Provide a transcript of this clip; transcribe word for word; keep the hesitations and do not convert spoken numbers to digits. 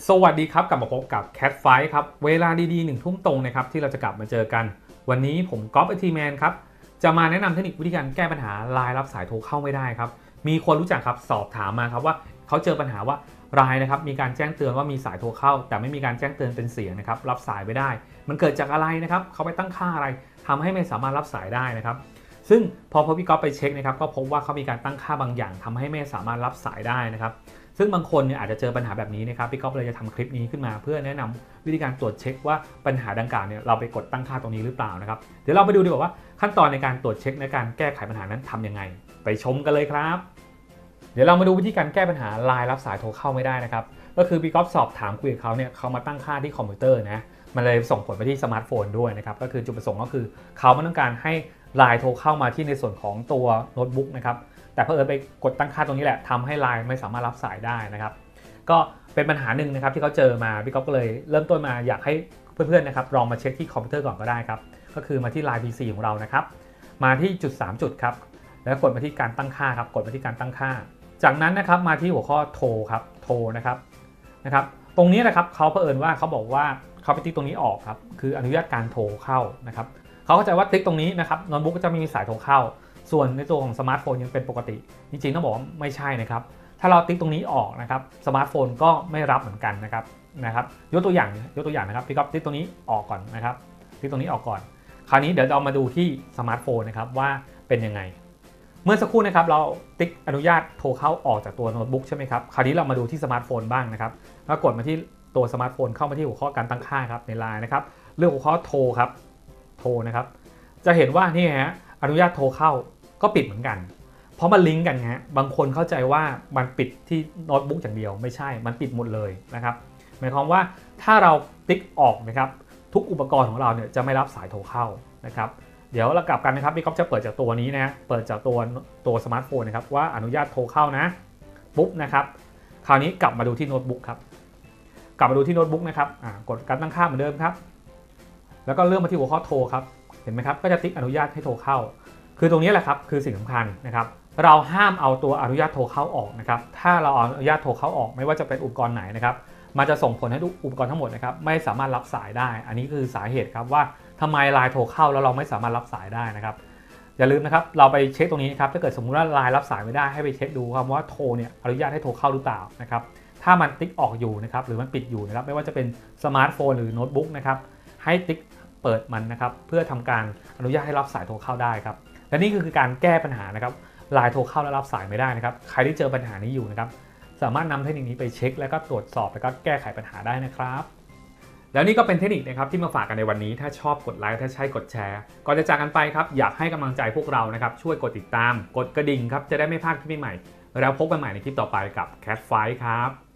สวัสดีครับกลับมาพบกับ Cat Fight ครับเวลาดีๆหนึ่งทุ่มตรงนะครับที่เราจะกลับมาเจอกันวันนี้ผมก๊อฟไอทีแมนครับจะมาแนะนำเทคนิควิธีการแก้ปัญหาไลน์รับสายโทรเข้าไม่ได้ครับมีคนรู้จักครับสอบถามมาครับว่าเขาเจอปัญหาว่าไลน์นะครับมีการแจ้งเตือนว่ามีสายโทรเข้าแต่ไม่มีการแจ้งเตือนเป็นเสียงนะครับรับสายไม่ได้มันเกิดจากอะไรนะครับเขาไปตั้งค่าอะไรทำให้ไม่สามารถรับสายได้นะครับซึ่งพอพอพี่ก๊อฟไปเช็คนะครับก็พบว่าเขามีการตั้งค่าบางอย่างทำให้ไม่สามารถรับสายได้นะครับซึ่งบางคนเนี่ยอาจจะเจอปัญหาแบบนี้นะครับพี่ก๊อฟเลยจะทำคลิปนี้ขึ้นมาเพื่อแนะนำวิธีการตรวจเช็คว่าปัญหาดังกล่าวเนี่ยเราไปกดตั้งค่าตรงนี้หรือเปล่านะครับเดี๋ยวเราไปดูดีกว่าว่าขั้นตอนในการตรวจเช็คในการแก้ไขปัญหานั้นทำยังไงไปชมกันเลยครับเดี๋ยวเรามาดูวิธีการแก้ปัญหาไลน์รับสายโทรเข้าไม่ได้นะครับก็คือพี่ก๊อฟสอบถามคุยกับเขาเนี่ยเขามาตั้งค่าที่คอมพิวเตอร์นะมันเลยส่งผลไปที่สมาร์ทโฟนด้วยนะครับก็คือจุดประสงค์ก็คือเขาไม่ต้องการให้ไลน์โทรเข้ามาที่ในส่วนของตัวโน้ตบุ๊กนะครับแต่เพื่อไปกดตั้งค่าตรงนี้แหละทำให้ไลน์ไม่สามารถรับสายได้นะครับก็เป็นปัญหาหนึ่งนะครับที่เขาเจอมาพี่ก๊อฟก็เลยเริ่มต้นมาอยากให้เพื่อนๆนะครับลองมาเช็คที่คอมพิวเตอร์ก่อนก็ได้ครับก็คือมาที่ ไลน์ พี ซี ของเรานะครับมาที่จุดสามจุดครับแล้วกดมาที่การตั้งค่าครับกดมาที่การตั้งค่าจากนั้นนะครับมาที่หัวข้อโทรครับโทรนะครับนะครับตรงนี้นะครับเขาเผอิญว่าเขาบอกว่าเขาไปติ๊กตรงนี้ออกครับคืออนุญาตการโทรเข้านะครับเขาเข้าใจว่าติ๊กตรงนี้นะครับโน้ตบุ๊กก็จะไม่มีสายโทรเข้าส่วนในตัวของสมาร์ทโฟนยังเป็นปกติจริงๆต้องบอกว่าไม่ใช่นะครับถ้าเราติ๊กตรงนี้ออกนะครับสมาร์ทโฟนก็ไม่รับเหมือนกันนะครับนะครับยกตัวอย่างยกตัวอย่างนะครับพี่ก๊อฟติ๊กตรงนี้ออกก่อนนะครับติ๊กตรงนี้ออกก่อนคราวนี้เดี๋ยวเรามาดูที่สมาร์ทโฟนนะครับว่าเป็นยังไงเมื่อสักครู่นะครับเราติ๊กอนุญาตโทรเข้าออกจากตัวโน้ตบุ๊กใช่ไหมครับคราวนี้เรามาดูที่สมาร์ทโฟนบ้างนะครับแล้วกดมาที่ตัวสมาร์ทโฟนเข้ามาที่หัวข้อการตั้งค่าครับใน ไลน์ นะครับเลือกหัวข้อโทรครับโทรนะครับจะเห็นว่านี่ฮะอนุญาตโทรเข้าก็ปิดเหมือนกันเพราะมันลิงก์กันฮะบางคนเข้าใจว่ามันปิดที่โน้ตบุ๊กอย่างเดียวไม่ใช่มันปิดหมดเลยนะครับหมายความว่าถ้าเราติ๊กออกนะครับทุกอุปกรณ์ของเราเนี่ยจะไม่รับสายโทรเข้านะครับเดี๋ยวเรากลับกันนะครับพี่ก๊อฟจะเปิดจากตัวนี้นะเปิดจากตัวตัวสมาร์ทโฟนนะครับว่าอนุญาตโทรเข้านะปุ๊บนะครับคราวนี้กลับมาดูที่โน้ตบุ๊กครับกลับมาดูที่โน้ตบุ๊กนะครับกดการตั้งค่าเหมือนเดิมครับแล้วก็เลื่อนมาที่หัวข้อโทรครับเห็นไหมครับก็จะติ๊กอนุญาตให้โทรเข้าคือตรงนี้แหละครับคือสิ่งสำคัญนะครับเราห้ามเอาตัวอนุญาตโทรเข้าออกนะครับถ้าเราเอาอนุญาตโทรเข้าออกไม่ว่าจะเป็นอุปกรณ์ไหนนะครับมันจะส่งผลให้อุปกรณ์ทั้งหมดนะครับไม่สามารถรับสายได้อันนี้คือสาเหตุครับว่าทำไมไลน์โทรเข้าแล้วเราไม่สามารถรับสายได้นะครับอย่าลืมนะครับเราไปเช็คตรงนี้ครับถ้าเกิดสมมุติว่าไลน์รับสายไม่ได้ให้ไปเช็คดูครับว่าโทรเนี่ยอนุญาตให้โทรเข้าหรือเปล่านะครับถ้ามันติ๊กออกอยู่นะครับหรือมันปิดอยู่นะครับไม่ว่าจะเป็นสมาร์ทโฟนหรือโน้ตบุ๊กนะครับให้ติ๊กเปิดมันนะครับเพื่อทำการอนุญาตให้รับสายโทรเข้าได้ครับและนี่คือการแก้ปัญหานะครับไลน์โทรเข้าแล้วรับสายไม่ได้นะครับใครที่เจอปัญหานี้อยู่นะครับสามารถนำเทคนิคนี้ไปเช็คแล้วก็ตรวจสอบแล้วก็แก้ไขปัญหาได้นะครับแล้วนี่ก็เป็นเทคนิคนะครับที่มาฝากกันในวันนี้ถ้าชอบกดไลค์ถ้าใช่กดแชร์ก่อนจะจากกันไปครับอยากให้กำลังใจพวกเรานะครับช่วยกดติดตามกดกระดิ่งครับจะได้ไม่พลาดคลิปใหม่ๆแล้วพบกันใหม่ในคลิปต่อไปกับ Cat Fight ครับ